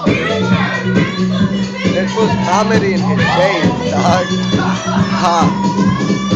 It was comedy in his face, dog. Ha.